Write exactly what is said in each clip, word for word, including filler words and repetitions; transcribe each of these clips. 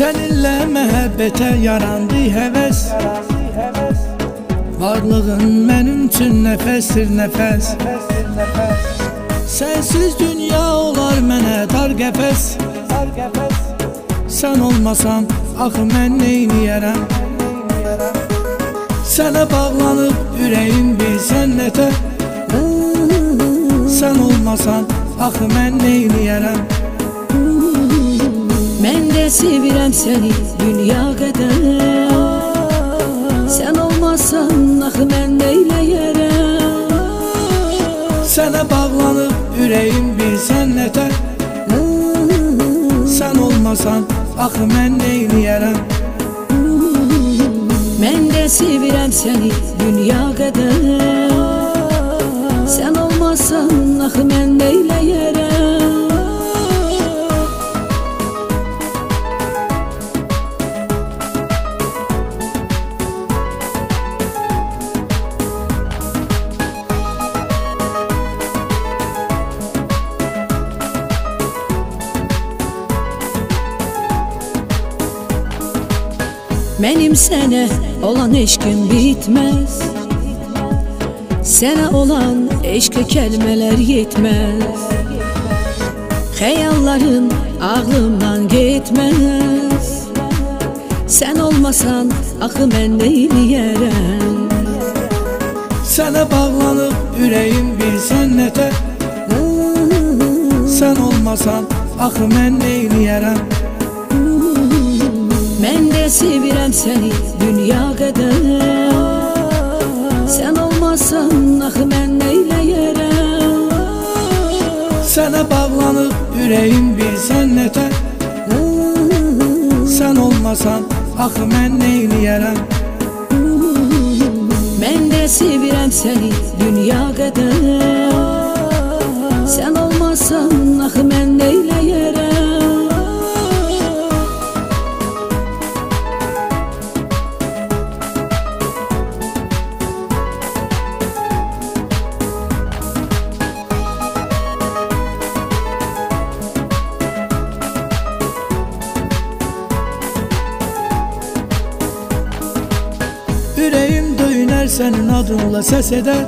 Səninlə məhəbbətə yarandı həvəs, varlığın mənim üçün nəfəsdir nəfəs. Sənsiz dünya olar mənə dar qəfəs. Sən olmasan axı mən neyniyərəm? Sənə bağlanıb ürəyim bilsən nətər. Sən olmasan axı mən neyniyərəm? Mən də sevirəm səni dünya qədər. Sən olmasan axı mən neyləyərəm? Sənə bağlanıb ürəyim bilsən nətər. Sən olmasan axı mən neyniyərəm? Mən də sevirəm səni dünya qədər. Sən olmasan axı mən neyləyərəm? Mənim sənə olan eşqim bitməz. Sənə olan eşqə kəlmələr yetməz. Xəyalların ağlımdan getməz. Sən olmasan axı mən neyləyərəm? Sənə bağlanıb ürəyim bilsən nətər. Sən olmasan axı mən neyləyərəm? Mən də sevirəm səni dünya qədər. Sən olmasan axı mən neyləyərəm? Sənə bağlanıb ürəyim bilsən nətər. Sən olmasan axı mən neyləyərəm? Mən də sevirəm səni dünya qədər. Sən olmasan axı mən neyləyərəm? Ürəyim döyünər sənin adınla səs edər.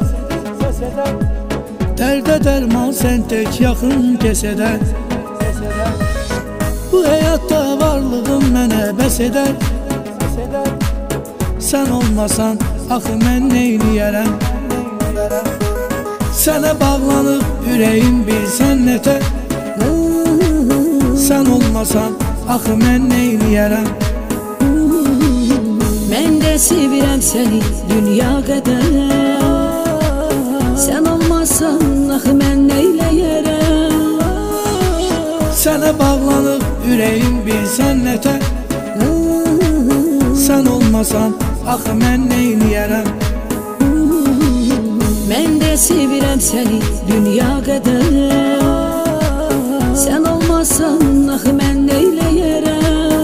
Dərdə dərman sən tək yaxın kəsədər. Bu həyatda varlığın mənə bəs edər. Sən olmasan axı mən neyləyərəm? Sənə bağlanıb ürəyim bilsən nətər. Sən olmasan axı mən neyləyərəm? Mən də sevirəm səni dünya qədər. Sən olmasan axı mən neyləyərəm? Sənə bağlanıb ürəyim bilsən nətər. Sən olmasan axı mən neyləyərəm? Mən də sevirəm səni dünya qədər. Sən olmasan axı mən neyləyərəm?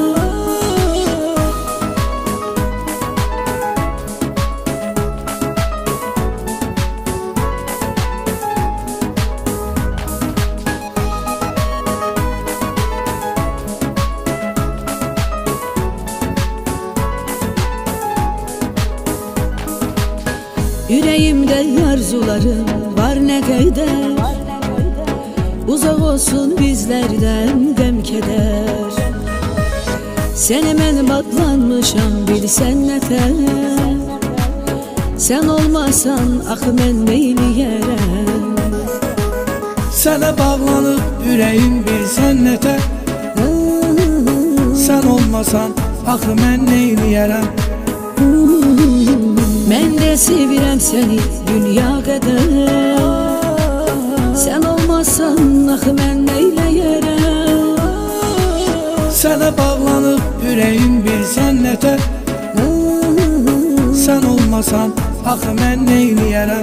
Ürəyimdə arzularım var nə qədər. Uzaq olsun bizlərdən qəm-kədər. Sənə mən bağlanmışam bilsən nətər. Sən olmasan axı mən neyləyərəm? Sənə bağlanıb ürəyim bilsən nətər. Sən olmasan axı mən neyləyərəm? Mən də sevirəm səni dünya qədər. Sən olmasan axı mən neyləyərəm? Sənə bağlanıb ürəyim bilsən nətər. Sən olmasan axı mən neyləyərəm?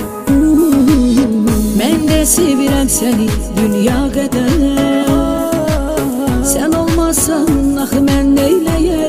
Mən də sevirəm səni dünya qədər. Sən olmasan axı mən neyləyərəm?